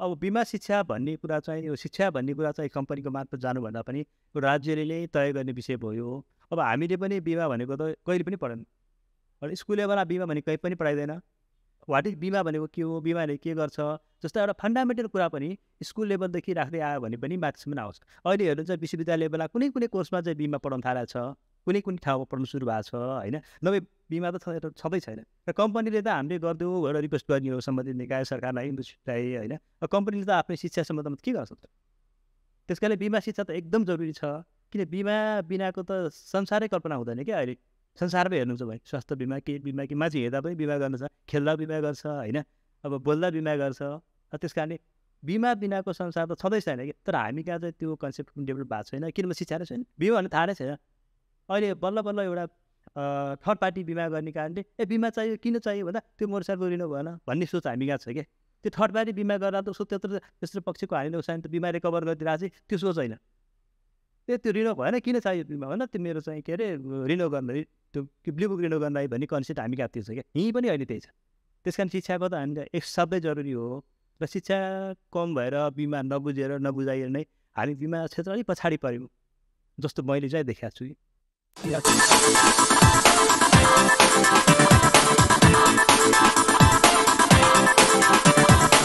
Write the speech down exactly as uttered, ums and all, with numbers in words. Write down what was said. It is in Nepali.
अब बिमा शिक्षा भन्ने कुरा चाहिँ यो शिक्षा भन्ने कुरा चाहिँ कम्पनीको मार्फत जानुभन्दा पनि राज्यले नै तय गर्ने विषय भयो। अब हामीले पनि बिमा भनेको त कहिले पनि पढेन। अनि स्कुल लेभलमा बिमा भनेको कहीँ पनि पढाइँदैन। वाट इज बिमा भनेको के हो, बिमाले के गर्छ, जस्तो एउटा फन्डामेन्टल कुरा पनि स्कुल लेभलदेखि राख्दै आयो भने पनि माथिसम्म आउँछ। अहिले हेर्नुहुन्छ विश्वविद्यालय लेभलमा कुनै कुनै कोर्समा चाहिँ बिमा पढाउन थालेको छ, कुनै कुनै ठाउँमा पढ्नु सुरु भएको छ होइन। नभए बिमा त छँदै छैन। र कम्पनीले त हामीले गरिदेऊ भनेर रिक्वेस्ट गर्ने हो सम्बन्धित निकाय सरकारलाई, इन्डस्ट्रीलाई होइन। कम्पनीले त आफ्नै शिक्षा सम्बन्धमा के गर्छ त? त्यस कारणले बिमा शिक्षा त एकदम जरुरी छ। किन बिमा बिनाको त संसारै कल्पना हुँदैन क्या अहिले। संसारमै हेर्नुहुन्छ भने स्वास्थ्य बिमा के बिमा कि मान्छे हेर्दा पनि बिमा गर्न छ, खेल्दा बिमा गर्छ होइन, अब बोल्दा बिमा गर्छ। त्यस कारणले बिमा बिनाको संसार त छँदै छैन कि। तर हामी कहाँ चाहिँ त्यो कन्सेप्ट डेभलप भएको छैन, किनभने शिक्षा नै छैन, बिमा भन्ने थाहा नै छैन। अहिले बल्ल बल्ल एउटा थर्ड पार्टी बिमा गर्ने कारणले ए बिमा चाहियो किन चाहियो भन्दा त्यो मोटरसाइकल लिनु भएन भन्ने सोच हामी कहाँ छ क्या। त्यो थर्ड पार्टी बिमा गर्दा त उसो त्यत्रो त्यस्तो पक्षको हानि नोक्सान त बिमा रिकभर गरिदिरहेको चाहिँ त्यो सोच होइन। त्यो त्यो रिनो भएन किन चाहियो बिमा भन, त्यो मेरो चाहिँ के अरे रिनो गर्दै त्यो ब्लु बुक रिनो गर्दै भन्ने कन्सेप्ट हामी कहाँ त्यो छ क्या। यहीँ पनि अहिले त्यही छ। त्यस कारण शिक्षाको त हामीलाई एक शब्दै जरुरी हो। र शिक्षा कम भएर बिमा नबुझेर नबुझाइएर नै हामी बिमा क्षेत्र अलिक पछाडि पऱ्यौँ जस्तो मैले चाहिँ देखाएको छु। Yeah.